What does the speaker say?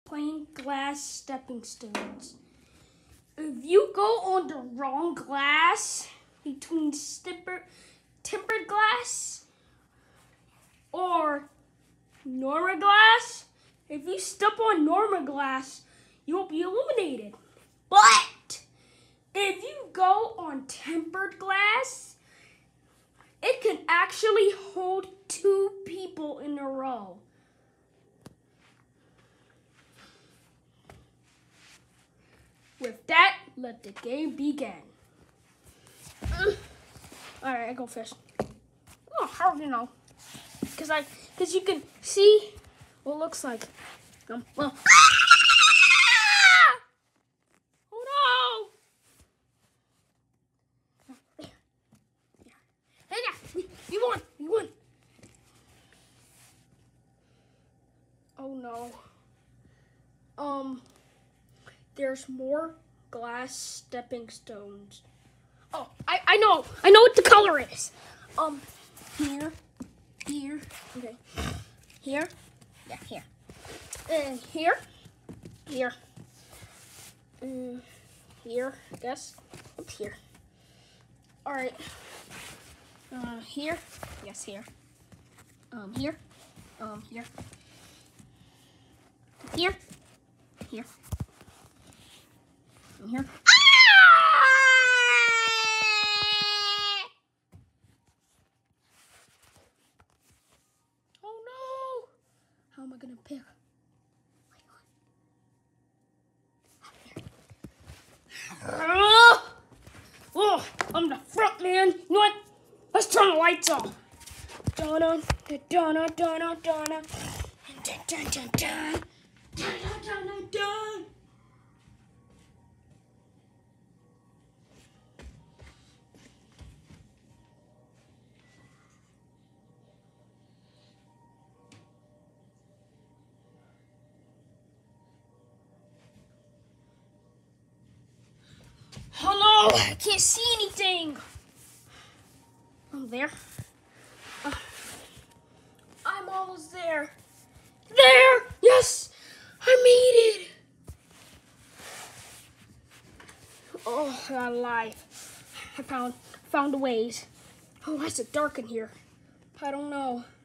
plain glass stepping stones. If you go on the wrong glass between tempered glass or normal glass, if you step on normal glass, you'll be eliminated. But if you go on tempered glass, it can actually hold 2 people in a row. With that, let the game begin. All right, I go first. Oh, how do you know? Because you can see what it looks like. Well. Oh no! Hey, you won. Oh no. There's more glass stepping stones. Oh, I know what the color is. Here, okay. Here, yeah, here. And here, I guess. Up here. All right. Here, yes, here. Here, here. Here. And here. Oh no! How am I gonna pick? Oh, I'm the front man. You know what? Let's turn the lights on. Donna, Donna, Donna, Donna. Dun, dun, dun, dun. Dun, dun, dun, dun, dun. Oh no, I can't see anything. I'm there. I'm almost there. There! Yes! I made it! Oh, I got alive. I found a ways. Oh, why is it dark in here? I don't know.